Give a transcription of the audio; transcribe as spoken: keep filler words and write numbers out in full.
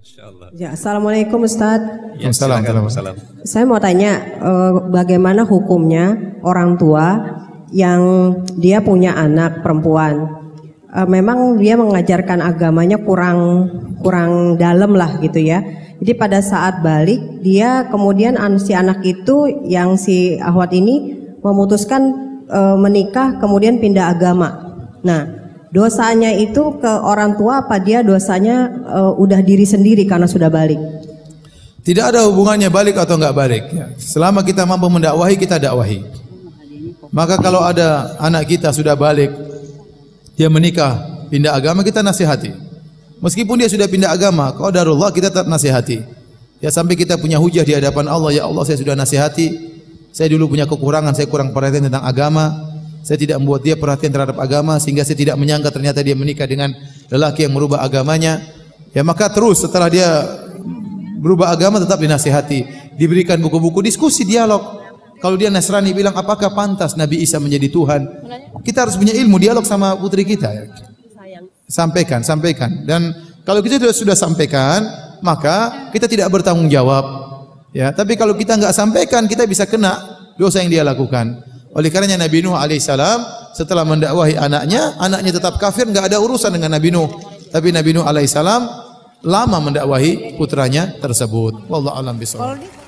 Ya, Assalamualaikum Ustaz. Ya, silakan, Salam. Saya mau tanya, eh, bagaimana hukumnya orang tua yang dia punya anak perempuan, eh, memang dia mengajarkan agamanya kurang kurang dalam lah gitu ya. Jadi pada saat balik dia kemudian an- si anak itu yang si Ahwat ini memutuskan eh, menikah kemudian pindah agama. Nah, dosanya itu ke orang tua apa dia dosanya uh, udah diri sendiri karena sudah balik? Tidak ada hubungannya balik atau enggak balik. Ya. Selama kita mampu mendakwahi, kita dakwahi. Maka kalau ada anak kita sudah balik, dia menikah, pindah agama, kita nasihati. Meskipun dia sudah pindah agama, qadarullah kita tetap nasihati. Ya sampai kita punya hujah di hadapan Allah, ya Allah saya sudah nasihati, saya dulu punya kekurangan, saya kurang perhatian tentang agama. Saya tidak membuat dia perhatian terhadap agama sehingga saya tidak menyangka ternyata dia menikah dengan lelaki yang merubah agamanya. Ya maka terus setelah dia berubah agama tetap dinasihati, diberikan buku-buku diskusi dialog. Kalau dia Nasrani bilang apakah pantas Nabi Isa menjadi Tuhan? Kita harus punya ilmu dialog sama putri kita. Ya. Sampaikan, sampaikan. Dan kalau kita sudah, sudah sampaikan, maka kita tidak bertanggung jawab. Ya, tapi kalau kita enggak sampaikan, kita bisa kena dosa yang dia lakukan. Oleh karenanya Nabi Nuh alaihissalam setelah mendakwahi anaknya, anaknya tetap kafir, enggak ada urusan dengan Nabi Nuh. Tapi Nabi Nuh alaihissalam lama mendakwahi putranya tersebut. Wallahu a'lam bishawab.